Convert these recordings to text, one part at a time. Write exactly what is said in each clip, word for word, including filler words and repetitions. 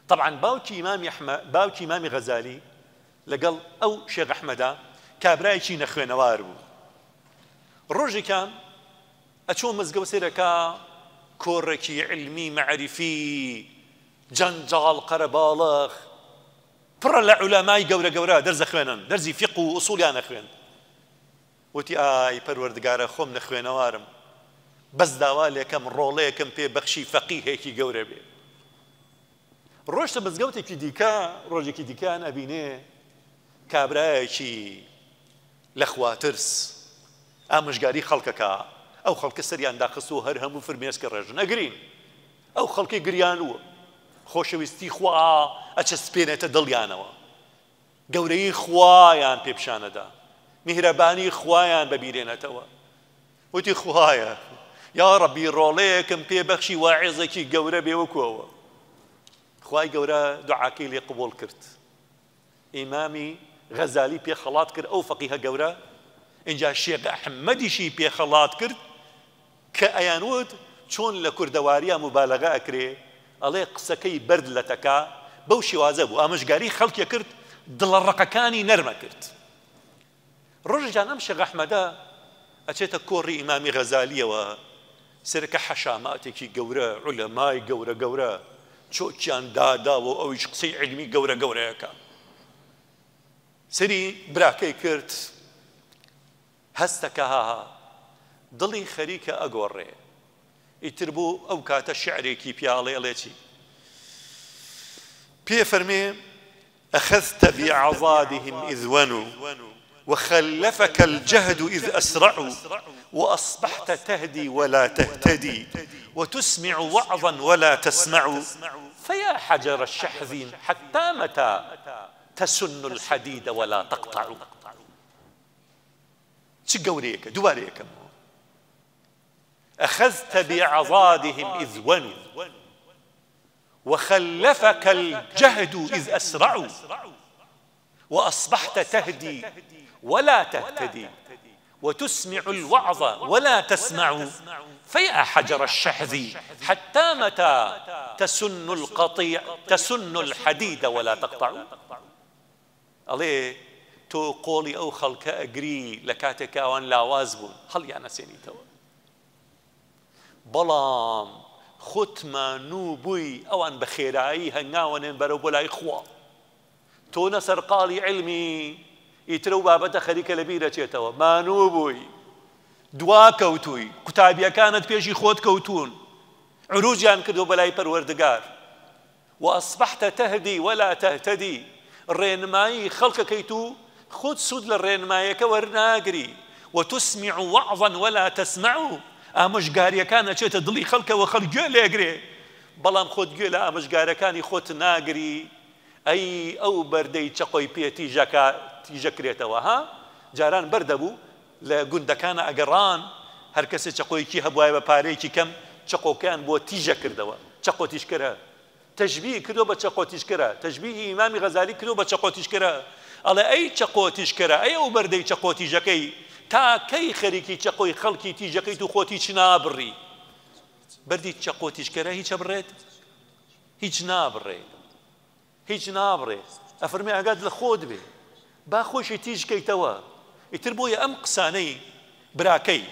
طبعا باوکی ئیمامی ئەحمەد باوکی ئیمامی غەزالی لەگەڵ ئەو شێخ ئەحمەدا کابرایەکی نەخوێنەوار بوو. ڕۆژێکان ئەچۆ مزگەوت سێرەکە کۆڕێکی علمی مەعریفی جەنجاڵ قەرەباڵغ پڕە لە عولەمای گەورە گەورە دەرزە خوێنن، دەرزی فیق و ئوسوڵیان نەخوێن. وتی ئای پەروەردگارە خۆم نەخوێنەوارم، بەس داوا لێکەم ڕۆڵەیەکم پێ بەخشی فەقیهێکی گەورە بێ. ڕۆژتە مزگەوتێکی دیکە، ڕۆژێکی دیکەیان ئەبینێ کابرایەکی لە خواترس ئامۆژگاری خەڵکەکە، ئەو خەڵکە سەریان داخست و هەر هەموو فرمێسکە ڕێژن ئەگرین، ئەو خەڵکی گریانووە، خۆشەویستی خوا ئەچەسپێنێتە دڵیانەوە، گەورەی خوایان پێپشانەدا، میهرەبانی خوایان بەبیرێنێتەوە. وتی خوایە یا ڕەبی ڕۆڵەیەکم پێ بەخشی واعێزێکی گەورە بێ وەکوەوە. خوای گەورە دوعاکەی لێ قبوڵ کرد. ئیمامی غەزالی پێ خەڵات کرد ئەو فەقیهە گەورە، اینجا شێخ ئەحمەدیشی پێ خەڵات کرد کە ئەیانوت چۆن لە کوردەواریە مبالەغە ئەکرێ، ئەڵێ قسەکەی بەرد لە تەکا بەو شێوازە بوو، ئامۆژگاری خەڵکێ کرد، دڵە ڕقەکانی نەرمە کرد. ڕۆژێکیان ئەم شێخ ئەحمەدە ئەچێتە کۆڕی ئیمامی غەزالیەوە، سەرەکە حەشاماتێکی گەورە، عولەمای گەورە گەورە چۆکیان داداوە ئەویش قسەی علمی گەورە گەورەیەکە. سەری براکەی کرد، هەستەکە هاها دڵی خەریکە ئەگۆڕێ. ئیتر بوو ئەو کاتە شعرێکی پیاڵێ ئەڵێ چی پێ فەرمێ أخذت بعضادهم إذ ونوا وخلفك الجهد إذ أسرعوا وأصبحت تهدي ولا تهتدي وتسمع وعظا ولا تسمع فيا حجر الشحذ حتى متى تسن الحديد ولا تقطع. چ گەورەیەکە دووبارەیەکەم. أخذت بعضادهم إذ ونوا وخلفك الجهد إذ أسرعوا وأصبحت تهدي ولا تهتدي وتسمع الوعظ ولا تسمع فيا حجر الشحذ حتى متى تسن القطيع تسن الحديد ولا تقطع. أليه تو قولي أو خلق أجري لكاتك وان لاواز بون هل يعني سيني تو بلام ختما نوبوي أوان بخيراي هنغاوان برو بلاي خوا تو نسر قالي علمي يترو بابتا خريكة لبيرة چيتوا ما نوبوي دوا كوتوي كتابيا كانت بيجي خود كوتون عروجيان كدو بلاي پروردگار وأصبحت تهدي ولا تهتدي الرينماي خلق كيتو خود سود للرينمايك ورناقري وتسمع وعظا ولا تسمع ئامۆژگاریەکان كان چێتە دڵی خەڵکەوە خەڵک گوێ لێگرێ بەڵام خۆت گوێ لە ئامۆژگارەکانی خۆت ناگری ئەی ئەو بەردەی چەقۆی پێ تیژەکرێتەوە ها جاران بەردەبوو لە گوندەکانە ئەگەڕان هەر کەسێ چەقۆیکی هەبوایە بە پارەیەکی کەم چەقۆکەیان بۆ تیژە کردەوە چەقۆ تیژکەرە تەشبیه کردو بە چەقۆ تیژکەرە تەشبیه ئیمامی غەزالی کردو بە چەقۆ تیژکەرە ئەڵێ ئەی چەقۆ تیژکەرە ئەی ئەو بەردەی چەقۆ تیژەکەی تا کەی خەریکی چەقۆی خەڵکی تیژەکەیت و خۆتی چ نابڕی بەردی چەقۆ تیژکەرە هیچ ئەبڕێت هیچ نابڕێ هیچ نابڕێ ئەفەرمێ ئاگات لە خۆت بێ با خۆشی تیژکەیتەوە ئیتر بۆیە ئەم قسانەی براکەی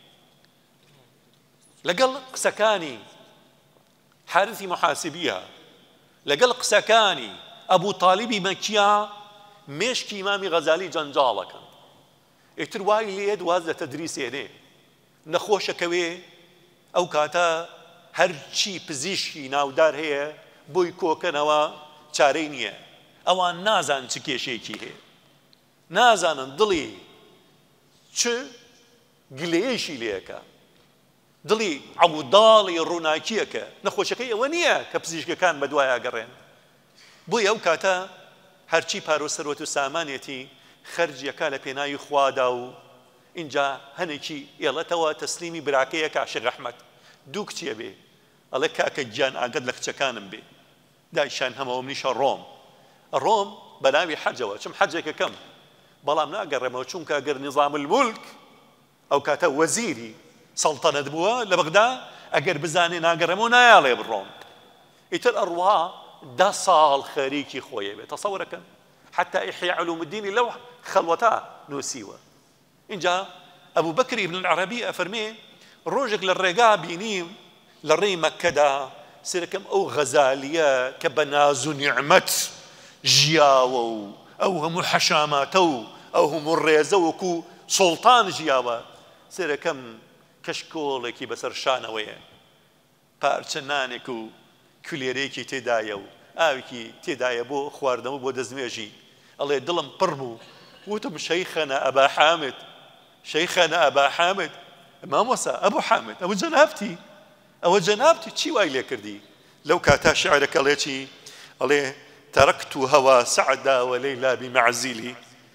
لەگەڵ قسەکانی حارثی محاسبیە لەگەڵ قسەکانی ئەبوو تاڵیبی مەکیە مێشکی ئیمامی غەزالی جەنجاڵەکەن ئیتر وای لێ دواز لە تەدریسێنێ نەخۆشەکەوێ ئەو کاتە هەرچی پزیشکی ناودار هەیە بۆی کۆکەنەوە چارەی نییە ئەوان نازان چ کێشێکی هەیە نازانن دڵی چ گلەیەشی لێەکە دڵی عەوداڵی ڕووناکیەکە نەخۆشەکەی ئەوە نییە کە پزیشکەکان بە دوای ئاگەڕێن بۆی ئەو کاتە هەرچی پارۆسەرۆت و سامانێتی خەرجیەکە لە پێناوی خوادا و اینجا هەنێکی ئێڵەتەوە تەسلیمی براکەیەکە شێخ ئەحمەد دوو کچیە بێ ئەڵێ کاکە گیان ئاگەت لە کچەکانم بێ دایشان هەمەوە منیشە ڕۆم ڕۆم بە ناوی حەجەوە چم حەجێکە کەم بەڵام ناگەڕێمەوە چونکە ئەگەر نیزام المولک ئەو کاتە وەزیری سەڵتەنەت بووە لە بەغدا ئەگەر بزانێ ناگەڕێمەوە نایاڵێ بڕۆم ئیتر ئەڕوا ده صال خەریکی خۆیە بێت تەسەورەکەن حتى إحياء علوم الدين لو خلوتا نوسيوه إنجا أبو بكر ابن العربي أفرمي روجك للرقا بينيم للري مكة سيركم أو غزالية كبناز نعمت جياو أو هم حشاماتو أو هم الريزو كو سلطان جياوة سيركم كشكولكي بسر شانوية پارچنانكو كوليريكي تدايو ئاوێکی تێدایە بۆ خواردنەوە بۆ دەستنوێژی ئەڵێ دڵم پڕ بوو وتم شەیخەنە ئەبا حامد شەیخەنە ئەبا حامد مامۆسا ئەبوو حامد ئەوە جەنابتی ئەوە جەنابتی چی وای لێ کردی لەو کاتا شعرەکە ئەڵێ چی ئەڵێ تركت هوى سعدا وليلى بمعزلي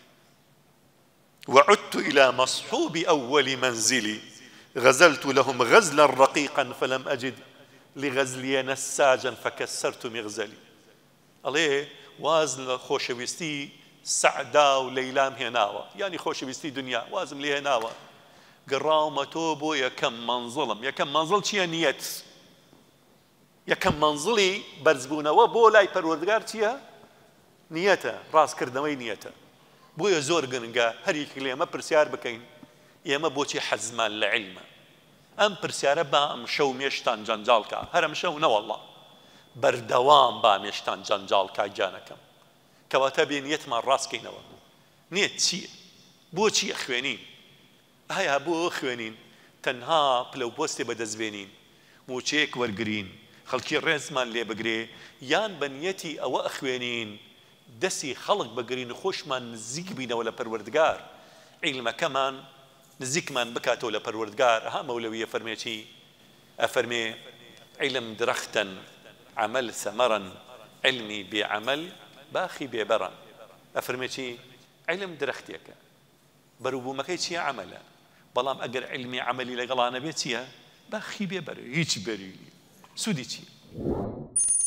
وعدت إلى مصحوب أول منزلي غزلت لهم غزلا رقيقا فلم أجد لغزلي نساجا فكسرت مغزلي الله وازن خوشويستي سعدا وليلام هناوة يعني خوشويستي دنيا وازم لي هناوة قراومة توبو يا كم منظلم يا كم منظل شيا نيت يا كم منظلي برزبونا وبو لاي پروردگار شيا نيته راس كردنوي نيته بو يا زور گنگا هريك لي ما برسيار بكين يا ما بوشي حزمان لعلمه ئەم پرسیارە با ئەم شەو مێشتان جەنجاڵکە هەرم شەو نەوەڵڵا بەردەوام با مێشتان جەنجاڵکە گیانەکەم کەواتە بێنیەتمان ڕاستکەینەوە نیەت چییە بۆچی خوێنین هەیە بۆ خوێنین تەنها پلە و پۆستێ بەدەستبێنین موچەیەک وەرگرین خەڵکی ڕێزمان لێ بگرێ یان بە نیەتی ئەوە ئەخوێنین دەستی خەڵک بگرین و خۆشمان نزیک بینەوە لە پەروەردگار عیلمەکەمان نزیکمان بکاتەوە لە پەروەردگار ها مەولەوی ئەفەرمێ چی ئەفەرمێ علم درەختەن عمل ثەمەرەن علمی بێعەمەل باخی بێبەرەن ئەفەرمێ چی علم درەختێکە بەرووبوومەکەی چییە عەمەلە بەڵام ئەگەر علمی عەمەلی لەگەڵا نەبێت چییە باخی بێبەرە هیچ بەری سوودی چییە